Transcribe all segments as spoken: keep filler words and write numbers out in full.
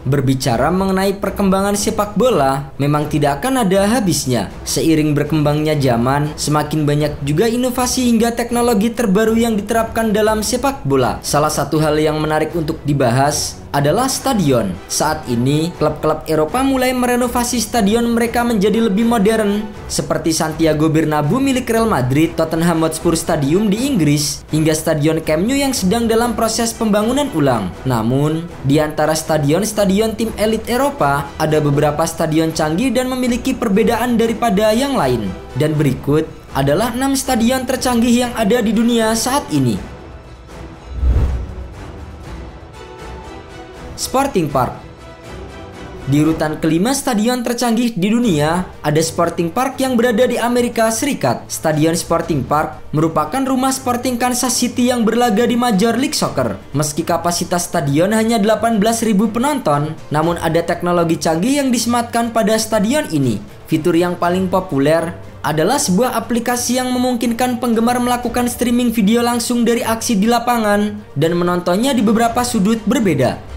Berbicara mengenai perkembangan sepak bola, memang tidak akan ada habisnya. Seiring berkembangnya zaman, semakin banyak juga inovasi hingga teknologi terbaru yang diterapkan dalam sepak bola. Salah satu hal yang menarik untuk dibahas adalah stadion. Saat ini, klub-klub Eropa mulai merenovasi stadion mereka menjadi lebih modern, seperti Santiago Bernabeu milik Real Madrid, Tottenham Hotspur Stadium di Inggris, hingga Stadion Camp Nou yang sedang dalam proses pembangunan ulang. Namun, di antara stadion-stadion tim elit Eropa, ada beberapa stadion canggih dan memiliki perbedaan daripada yang lain. Dan berikut adalah enam stadion tercanggih yang ada di dunia saat ini. Sporting Park. Di urutan kelima stadion tercanggih di dunia, ada Sporting Park yang berada di Amerika Serikat. Stadion Sporting Park merupakan rumah Sporting Kansas City yang berlaga di Major League Soccer. Meski kapasitas stadion hanya delapan belas ribu penonton, namun ada teknologi canggih yang disematkan pada stadion ini. Fitur yang paling populer adalah sebuah aplikasi yang memungkinkan penggemar melakukan streaming video langsung dari aksi di lapangan dan menontonnya di beberapa sudut berbeda.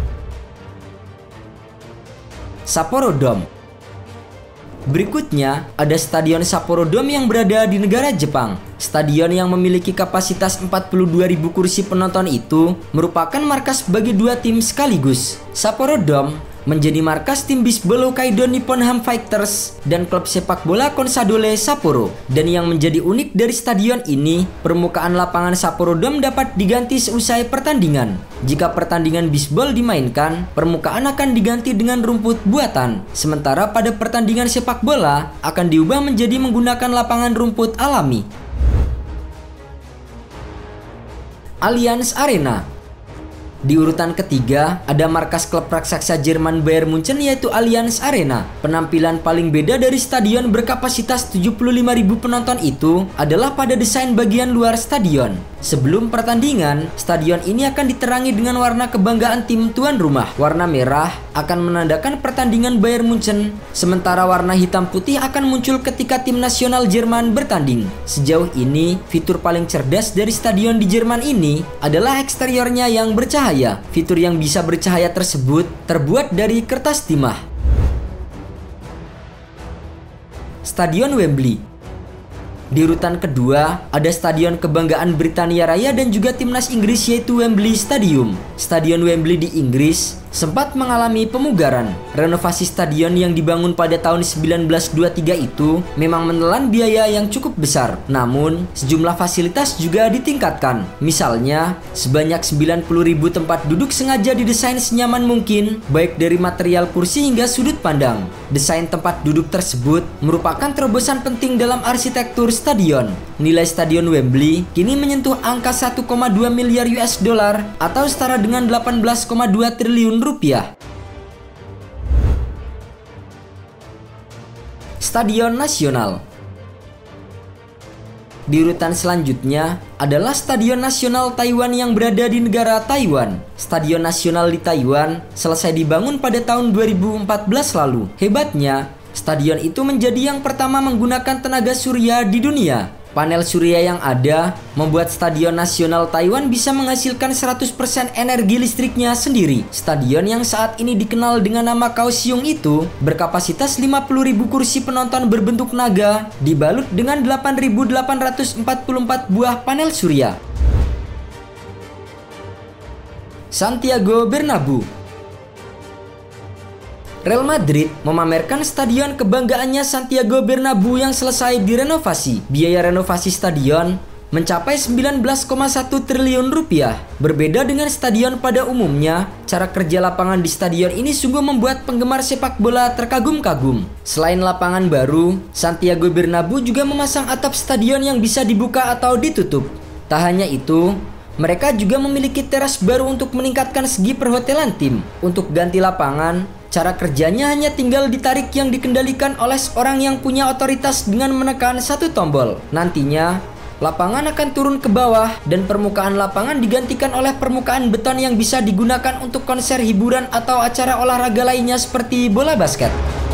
Sapporo Dome. Berikutnya, ada Stadion Sapporo Dome yang berada di negara Jepang. Stadion yang memiliki kapasitas empat puluh dua ribu kursi penonton itu merupakan markas bagi dua tim sekaligus. Sapporo Dome menjadi markas tim bisbol Hokkaido Nippon Ham Fighters dan klub sepak bola Consadole Sapporo. Dan yang menjadi unik dari stadion ini, permukaan lapangan Sapporo Dome dapat diganti seusai pertandingan. Jika pertandingan bisbol dimainkan, permukaan akan diganti dengan rumput buatan. Sementara pada pertandingan sepak bola akan diubah menjadi menggunakan lapangan rumput alami. Allianz Arena. Di urutan ketiga, ada markas klub raksasa Jerman Bayern Munchen yaitu Allianz Arena. Penampilan paling beda dari stadion berkapasitas tujuh puluh lima ribu penonton itu adalah pada desain bagian luar stadion. Sebelum pertandingan, stadion ini akan diterangi dengan warna kebanggaan tim tuan rumah. Warna merah akan menandakan pertandingan Bayern Munchen, sementara warna hitam putih akan muncul ketika tim nasional Jerman bertanding. Sejauh ini, fitur paling cerdas dari stadion di Jerman ini adalah eksteriornya yang bercahaya. Fitur yang bisa bercahaya tersebut terbuat dari kertas timah. Stadion Wembley. Di urutan kedua, ada Stadion Kebanggaan Britania Raya dan juga timnas Inggris yaitu Wembley Stadium. Stadion Wembley di Inggris sempat mengalami pemugaran. Renovasi stadion yang dibangun pada tahun seribu sembilan ratus dua puluh tiga itu memang menelan biaya yang cukup besar. Namun, sejumlah fasilitas juga ditingkatkan. Misalnya, sebanyak sembilan puluh ribu tempat duduk sengaja didesain senyaman mungkin, baik dari material kursi hingga sudut pandang. Desain tempat duduk tersebut merupakan terobosan penting dalam arsitektur stadion. Nilai Stadion Wembley kini menyentuh angka satu koma dua miliar U S dollar atau setara dengan delapan belas koma dua triliun rupiah. Stadion Nasional. Di urutan selanjutnya adalah Stadion Nasional Taiwan yang berada di negara Taiwan. Stadion Nasional di Taiwan selesai dibangun pada tahun dua ribu empat belas lalu. Hebatnya, stadion itu menjadi yang pertama menggunakan tenaga surya di dunia. Panel surya yang ada membuat Stadion Nasional Taiwan bisa menghasilkan seratus persen energi listriknya sendiri. Stadion yang saat ini dikenal dengan nama Kaohsiung itu berkapasitas lima puluh ribu kursi penonton berbentuk naga dibalut dengan delapan ribu delapan ratus empat puluh empat buah panel surya. Santiago Bernabeu. Real Madrid memamerkan stadion kebanggaannya Santiago Bernabeu yang selesai direnovasi. Biaya renovasi stadion mencapai sembilan belas koma satu triliun rupiah. Berbeda dengan stadion pada umumnya, cara kerja lapangan di stadion ini sungguh membuat penggemar sepak bola terkagum-kagum. Selain lapangan baru, Santiago Bernabeu juga memasang atap stadion yang bisa dibuka atau ditutup. Tak hanya itu, mereka juga memiliki teras baru untuk meningkatkan segi perhotelan tim. Untuk ganti lapangan, cara kerjanya hanya tinggal ditarik yang dikendalikan oleh seorang yang punya otoritas dengan menekan satu tombol. Nantinya, lapangan akan turun ke bawah dan permukaan lapangan digantikan oleh permukaan beton yang bisa digunakan untuk konser hiburan atau acara olahraga lainnya seperti bola basket.